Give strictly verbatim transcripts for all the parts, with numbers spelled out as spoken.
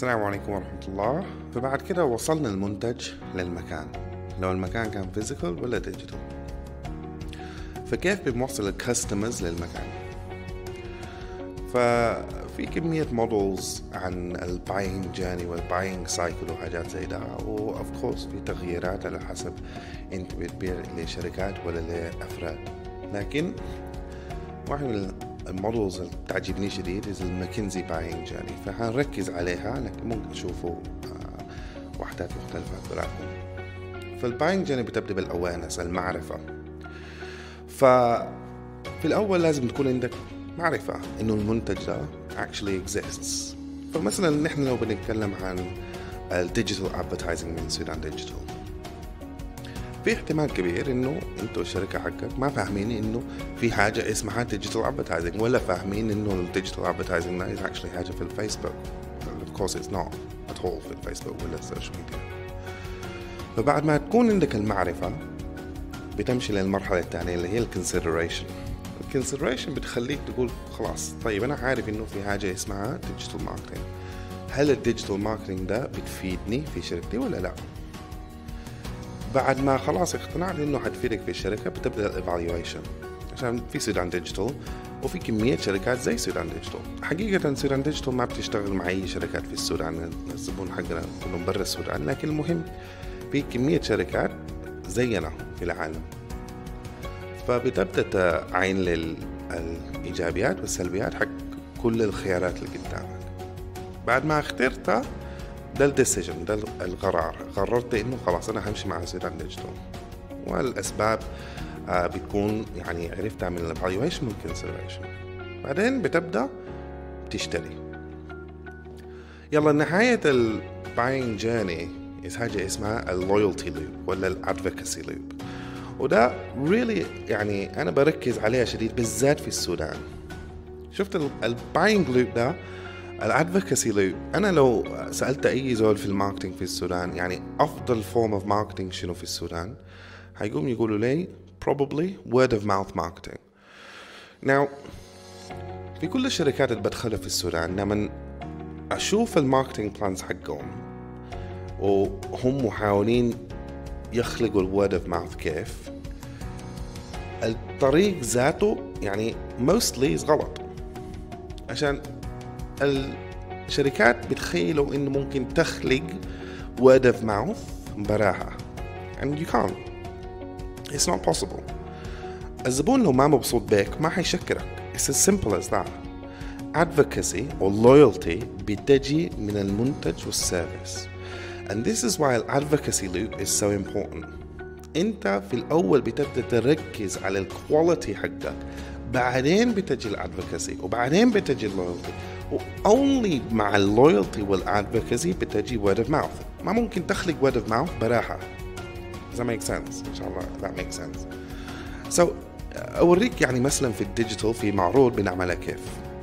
السلام عليكم ورحمة الله. فبعد كده وصلنا المنتج للمكان، لو المكان كان فيزيكال ولا ديجيتال. فكيف بنوصل الكاستمرز للمكان؟ ففي كمية مودلز عن الباينج جاني والباينج سايكل وحاجات زي ده، وأوف كورس في تغييرات على حسب انت بتبيع لشركات ولا لأفراد. لكن واحد من المودلز اللي تعجبني شديد is الماكنزي باينج جاني، فهنركز عليها لكن ممكن تشوفوا وحدات مختلفة براحتكم. فالباينج جاني بتبدأ بالأوانس، المعرفة. ففي الأول لازم تكون عندك معرفة إنه المنتج ده actually exists. فمثلا نحن لو بنتكلم عن الديجيتال ادفرتايزنج من سودان ديجيتال، في احتمال كبير إنه أنتوا الشركة حقك ما فاهمين إنه في حاجة اسمها ديجيتال ادفرتايزنج، ولا فاهمين إنه الديجيتال ادفرتايزنج ده is actually حاجة في الفيسبوك. of course it's not at all في الفيسبوك ولا السوشيال ميديا. فبعد ما تكون عندك المعرفة بتمشي للمرحلة الثانية اللي هي الكونسيدريشن. الكونسيدريشن بتخليك تقول خلاص طيب أنا عارف إنه في حاجة اسمها ديجيتال ماركتينج، هل الديجيتال ماركتينج ده بتفيدني في شركتي ولا لا؟ بعد ما خلاص اقتنعت إنه حتفيدك في الشركة بتبدأ الإيفالويشن، عشان في سودان ديجيتال وفي كمية شركات زي سودان ديجيتال. حقيقة سودان ديجيتال ما بتشتغل مع أي شركات في السودان، الزبون حقنا كلهم برا السودان، لكن المهم في كمية شركات زينا في العالم. فبتبدأ تعين للإيجابيات والسلبيات حق كل الخيارات اللي قدامك. بعد ما اخترتها ده الديسيجن، ده القرار، قررت إنه خلاص أنا همشي مع سودان ديجيتال، والأسباب بتكون يعني عرفتها من الإيفالويشن والكونسيدريشن. بعدين بتبدأ تشتري. يلا نهاية الباينج جيرني is حاجة اسمها اللويالتي لوب ولا الادفوكاسي لوب، وده really يعني أنا بركز عليها شديد بالذات في السودان. شفت الباينج لوب ده، الادفوكاسي لوب، أنا لو سألت أي زول في الماركتينج في السودان يعني أفضل فورم اوف ماركتينج شنو في السودان، هيقوم يقولوا لي probably word of mouth marketing. now في كل الشركات اللي بدخلها في السودان لما أشوف الماركتينج بلانز حقهم وهم محاولين يخلقوا الورد اوف ماوث، كيف الطريق ذاته يعني mostly غلط، عشان الشركات بتخيلوا انه ممكن تخلق word of mouth براها and you can't. it's not possible. الزبون لو ما مبسوط بك ما حيشكرك. it's as simple as that. advocacy or loyalty بتجي من المنتج والسيرفيس. And this is why the advocacy loop is so important. انت في الاول بتبدأ تركز على الكواليتي حقك، بعدين بتجي الادفوكاسي، وبعدين بتجي اللويالتي، وonly مع اللويالتي والادفوكاسي بتجي word of mouth. ما ممكن تخلق word of mouth براحة. Does that make sense؟ إن شاء الله that makes sense. So أوريك يعني مثلا في الديجيتال في معروض بنعملها كيف.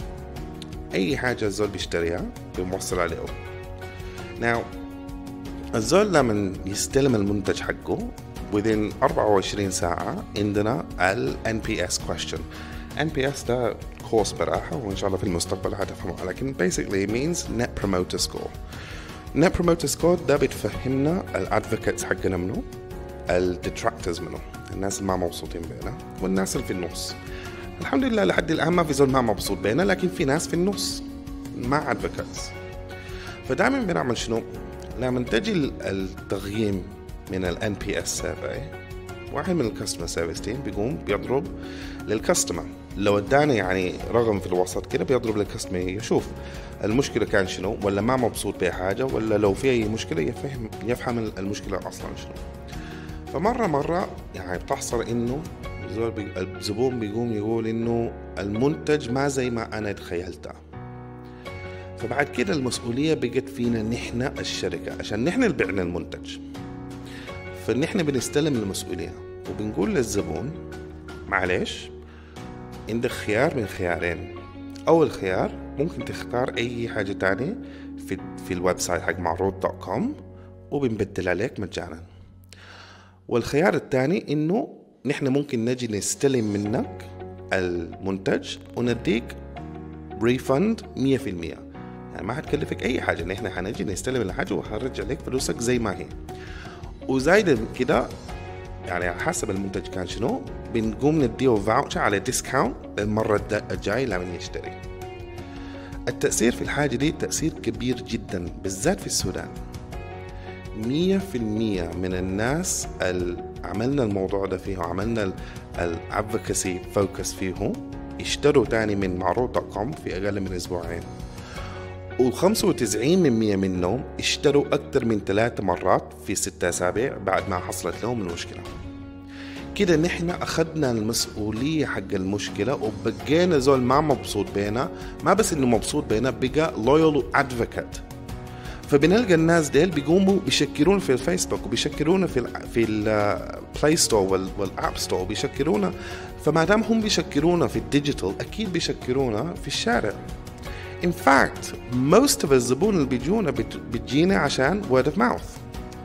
أي حاجة الزول بيشتريها بنوصل عليه. Now الزول لما يستلم المنتج حقه within أربعة وعشرين ساعة عندنا ال إن بي إس question. إن بي إس ده كورس براحة وإن شاء الله في المستقبل هتفهمه، لكن basically means net promoter score. net promoter score ده بتفهمنا الادفوكيتس حقنا منه، الديتراكتورز منه، الناس اللي ما مبسوطين بينا، والناس اللي في النص. الحمد لله لحد الآن ما في زول ما مبسوط بينا، لكن في ناس في النص مع ادفوكيتس. فدائما بنعمل شنو؟ لما تجي التقييم من ال إن بي إس survey، واحد من الكاستمر سيرفيس تيم بيقوم بيضرب للكاستمر، لو ادانا يعني رقم في الوسط كده بيضرب للكاستمر يشوف المشكلة كان شنو، ولا ما مبسوط بحاجة، ولا لو في أي مشكلة يفهم يفهم المشكلة أصلا شنو. فمرة مرة يعني بتحصل إنه الزبون بيقوم يقول إنه المنتج ما زي ما أنا تخيلته. فبعد كده المسؤولية بقت فينا نحن الشركة، عشان نحن اللي بعنا المنتج، فنحن بنستلم المسؤولية وبنقول للزبون معلش عندك خيار من خيارين. أول خيار ممكن تختار أي حاجة تانية في, في الويب سايت حق معروض دوت كوم وبنبدل عليك مجانا. والخيار الثاني إنه نحن ممكن نجي نستلم منك المنتج ونديك ريفند مية في المية. يعني ما حتكلفك اي حاجه، ان احنا حنجي نستلم الحاجه وحنرجع لك فلوسك زي ما هي. وزايد كده يعني على حسب المنتج كان شنو بنقوم نديه فاوتشر على ديسكاونت للمره الجايه لما يشتري. التأثير في الحاجة دي تأثير كبير جدا بالذات في السودان. مية في المية من الناس اللي عملنا الموضوع ده فيه وعملنا الادفوكاسي فوكس فيه اشتروا تاني من معروض دوت كوم في أقل من أسبوعين، وخمسة وتسعين من مية منهم اشتروا أكثر من ثلاث مرات في ستة أسابيع بعد ما حصلت لهم المشكلة. كده نحن أخذنا المسؤولية حق المشكلة وبقينا زول ما مبسوط بينا، ما بس إنه مبسوط بينا بقى loyal advocate. فبنلقى الناس ديل بيقوموا بيشكرونا في الفيسبوك وبيشكرونا في ال في البلاي ستور والاب ستور بيشكرونا. فما دام هم بيشكرونا في الديجيتال أكيد بيشكرونا في الشارع. In fact most of الزبون اللي بيجونا بتجينا عشان word of mouth.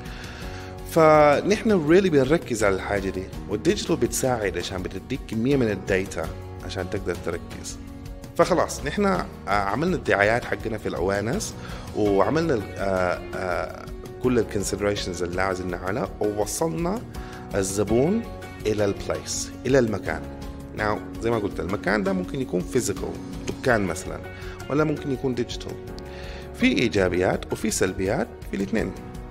فنحن really بنركز على الحاجة دي، والديجيتال بتساعد عشان بتديك كمية من الداتا عشان تقدر تركز. فخلاص نحن عملنا الدعايات حقنا في الأوانس وعملنا كل الكونسيدريشنز اللي لازم نعملها، ووصلنا الزبون إلى البلايس، إلى المكان. now زي ما قلت المكان ده ممكن يكون فيزيكال دكان مثلا، ولا ممكن يكون ديجيتال. في إيجابيات وفي سلبيات في الاثنين.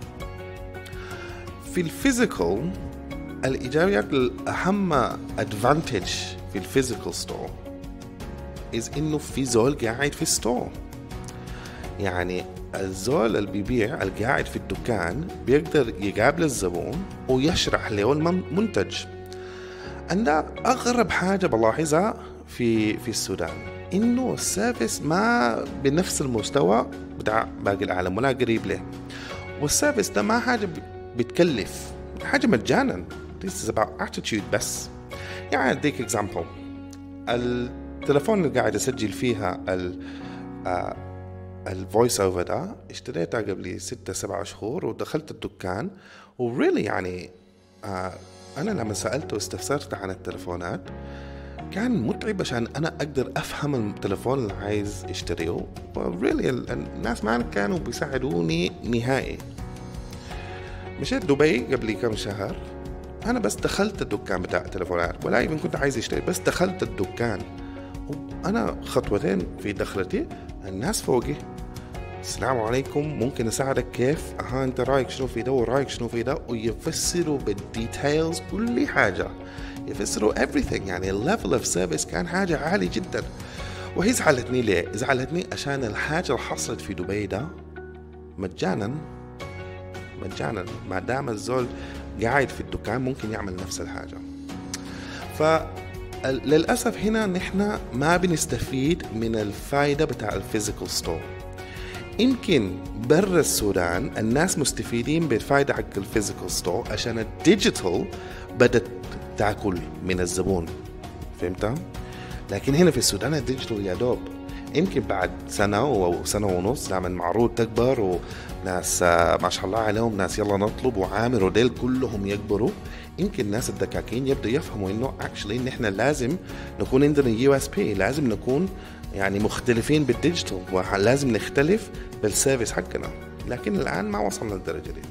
في الفيزيكال الإيجابيات الأهم أدفانتج في الفيزيكال ستور إز إنه في زول قاعد في الستور. يعني الزول اللي بيبيع القاعد في الدكان بيقدر يقابل الزبون ويشرح له المنتج. أنا أغرب حاجة بلاحظها في في السودان إنه السيرفيس ما بنفس المستوى بتاع باقي العالم ولا قريب له، والسيرفيس ده ما حاجة بتكلف، حاجة مجانا. This is about attitude بس. يعني أديك example. التلفون اللي قاعد أسجل فيها ال الفويس اوفر ده اشتريتها قبل ستة سبعة شهور ودخلت الدكان وريلي يعني آه أنا لما سألت واستفسرت عن التلفونات كان متعب عشان أنا أقدر أفهم التلفون اللي عايز اشتريه، وريلي الناس ما كانوا بيساعدوني نهائي. مشيت دبي قبل كم شهر، أنا بس دخلت الدكان بتاع التلفونات ولا يمكن كنت عايز اشتري، بس دخلت الدكان وأنا خطوتين في دخلتي الناس فوقي السلام عليكم ممكن أساعدك كيف؟ أها أنت رأيك شنو في ده ورأيك شنو في ده، ويفسروا بالديتيلز كل حاجة، يفسروا everything. يعني الليفل اوف سيرفيس كان حاجة عالي جدا. وهي زعلتني ليه؟ زعلتني عشان الحاجة اللي حصلت في دبي ده مجانا مجانا ما دام الزول قاعد في الدكان ممكن يعمل نفس الحاجة. فللأسف هنا نحن ما بنستفيد من الفائدة بتاع الفيزيكال ستور. يمكن برا السودان الناس مستفيدين بالفائدة حق الفيزيكال ستور عشان الديجيتال بدأت تاكل من الزبون، فهمت؟ لكن هنا في السودان الديجيتال يا دوب يمكن بعد سنة أو سنة ونص لما المعروض تكبر وناس ما شاء الله عليهم ناس يلا نطلب وعامر وديل كلهم يكبروا، يمكن الناس الدكاكين يبدأ يفهموا إنه actually نحن لازم نكون عندنا يو اس بي، لازم نكون يعني مختلفين بالديجيتال ولازم نختلف بالسيرفيس حقنا. لكن الآن ما وصلنا للدرجة دي.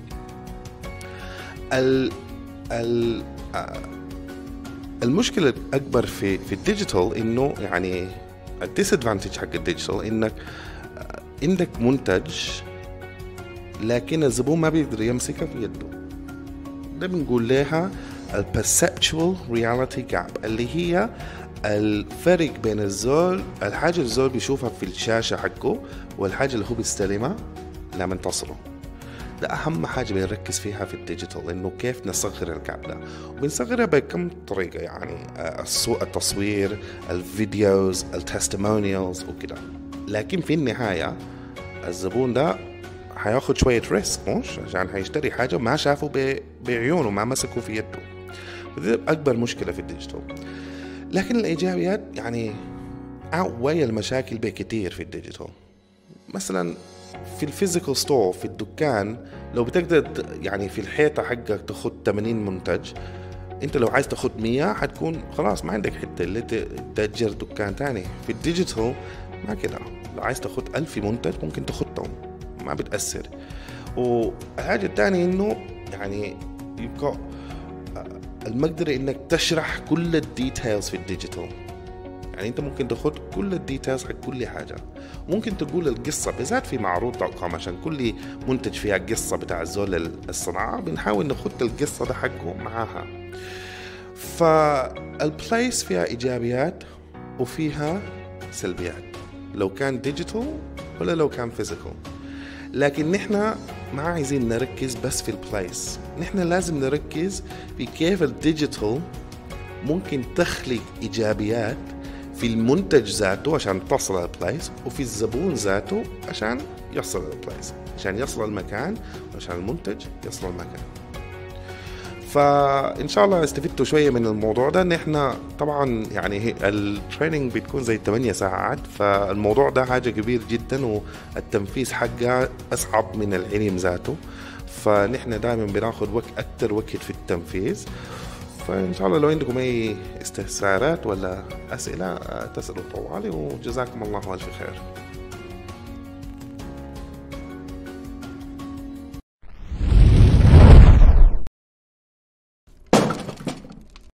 ال ال المشكلة الأكبر في في الديجيتال إنه يعني الديسادفانتج حق الديجيتال إنك عندك منتج لكن الزبون ما بيقدر يمسكه في يده. ده بنقول لها ال perceptual reality gap، اللي هي الفرق بين الزول الحاجة الزول بيشوفها في الشاشة حقه والحاجة اللي هو بيستلمها لما تصله. ده أهم حاجة بنركز فيها في الديجيتال، إنه كيف نصغر الجاب ده، وبنصغرها بكم طريقة يعني التصوير، الفيديوز، التستيمونيالز وكده. لكن في النهاية الزبون ده هياخد شوية ريسك مش عشان هيشتري حاجة ما شافه بعيونه ما مسكه في يده. وده أكبر مشكلة في الديجيتال. لكن الإيجابيات يعني أعوي المشاكل بكتير في الديجيتال. مثلا في الفيزيكال ستور في الدكان لو بتقدر يعني في الحيطة حقك تاخد ثمانين منتج، انت لو عايز تاخد مية حتكون خلاص ما عندك حتة اللي تأجر دكان تاني. في الديجيتال ما كده، لو عايز تاخد ألف منتج ممكن تاخدهم، ما بتأثر. وحاجة تانية إنه يعني يبقى المقدرة إنك تشرح كل الديتيلز في الديجيتال. يعني أنت ممكن تاخد كل الديتيلز حق كل حاجة، ممكن تقول القصة بالذات في معروض دوت كوم، عشان كل منتج فيها قصة بتاع الزول الصناعة بنحاول ناخد القصة ده حقه معاها. فالبلايس فيها إيجابيات وفيها سلبيات، لو كان ديجيتال ولا لو كان فيزيكال. لكن نحن ما عايزين نركز بس في البلايس، نحن لازم نركز في كيف الديجيتال ممكن تخلق إيجابيات في المنتج ذاته عشان تصل للبلايس، وفي الزبون ذاته عشان يصل للبلايس، عشان يصل المكان، وعشان المنتج يصل المكان. فإن شاء الله استفدتوا شوية من الموضوع ده. إن إحنا طبعا يعني التريننج بتكون زي ثمانية ساعات، فالموضوع ده حاجة كبير جدا، والتنفيذ حقها أصعب من العلم ذاته، فنحن دائما بناخد وقت أكتر وقت في التنفيذ. فإن شاء الله لو عندكم أي استفسارات ولا أسئلة تسألوا طوالي، وجزاكم الله ألف خير.